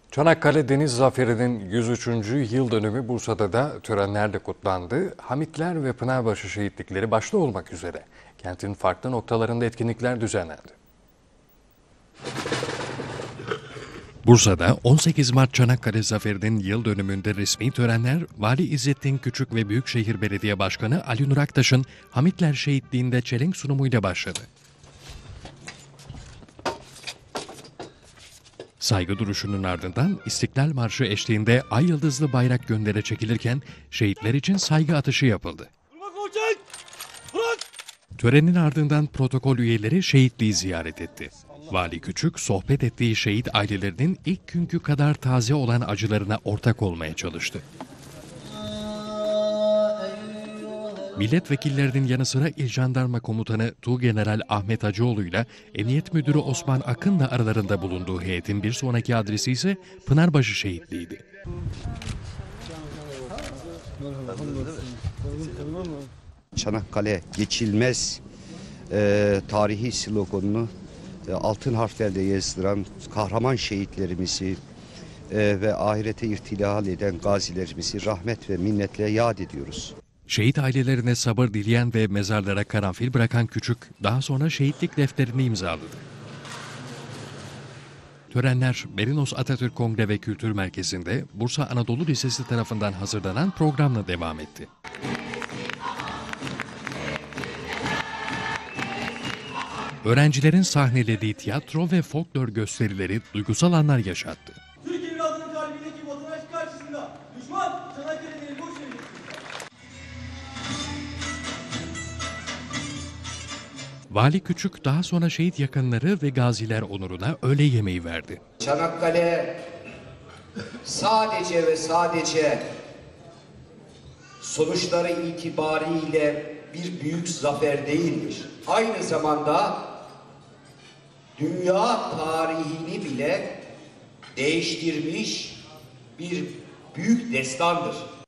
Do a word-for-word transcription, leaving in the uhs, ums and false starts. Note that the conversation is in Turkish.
Çanakkale Deniz Zaferi'nin yüz üçüncü yıl dönümü Bursa'da da törenlerle kutlandı. Hamitler ve Pınarbaşı şehitlikleri başta olmak üzere kentin farklı noktalarında etkinlikler düzenlendi. Bursa'da on sekiz Mart Çanakkale Zaferi'nin yıl dönümünde resmi törenler Vali İzzettin Küçük ve Büyükşehir Belediye Başkanı Ali Nur Aktaş'ın Hamitler Şehitliği'nde çelenk sunumuyla başladı. Saygı duruşunun ardından İstiklal Marşı eşliğinde ay yıldızlı bayrak göndere çekilirken şehitler için saygı atışı yapıldı. Törenin ardından protokol üyeleri şehitliği ziyaret etti. Vali Küçük, sohbet ettiği şehit ailelerinin ilk günkü kadar taze olan acılarına ortak olmaya çalıştı. Milletvekillerinin yanı sıra İl Jandarma Komutanı Tuğgeneral Ahmet Hacıoğlu ile Emniyet Müdürü Osman Akın da aralarında bulunduğu heyetin bir sonraki adresi ise Pınarbaşı Şehitliği'ydi. Çanakkale geçilmez e, tarihi sloganını e, altın harflerle yazdıran kahraman şehitlerimizi e, ve ahirete irtihal eden gazilerimizi rahmet ve minnetle yad ediyoruz. Şehit ailelerine sabır dileyen ve mezarlara karanfil bırakan Küçük, daha sonra şehitlik defterini imzaladı. Törenler Merinos Atatürk Kongre ve Kültür Merkezi'nde Bursa Anadolu Lisesi tarafından hazırlanan programla devam etti. Öğrencilerin sahnelediği tiyatro ve folklor gösterileri duygusal anlar yaşattı. Türk evladının kalbindeki vatandaş karşısında düşman Çanakkale'nin boş verir. Vali Küçük daha sonra şehit yakınları ve gaziler onuruna öğle yemeği verdi. Çanakkale sadece ve sadece sonuçları itibariyle bir büyük zafer değildir. Aynı zamanda dünya tarihini bile değiştirmiş bir büyük destandır.